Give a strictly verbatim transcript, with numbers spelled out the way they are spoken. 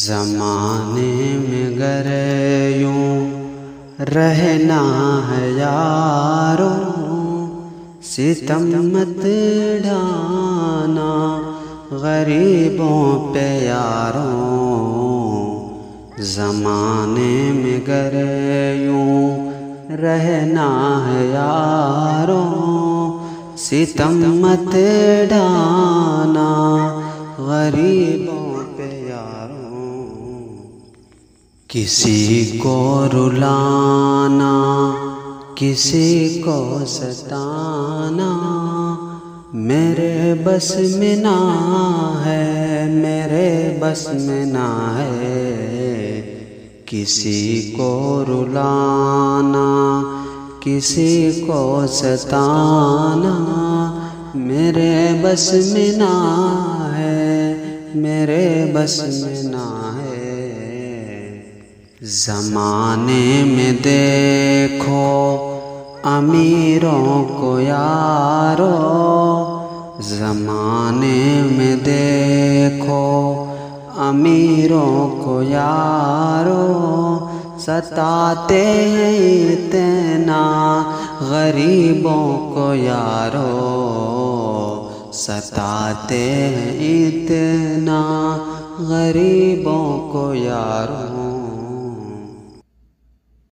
ज़माने में गर यूं रहना है यारो, सितम मत ढाना गरीबों पे यारों। ज़माने में गर यूं रहना है यारो, सितम मत ढाना गरीबों पे यारों। किसी को रुलाना, किसी को सताना मेरे बस में ना है, मेरे बस में ना है। किसी को रुलाना, किसी को सताना मेरे बस में ना है, मेरे बस में ना है। ज़माने में देखो अमीरों को यारो, ज़माने में देखो अमीरों को यारो, सताते हैं इतना गरीबों को यारो, सताते हैं इतना गरीबों को यारो।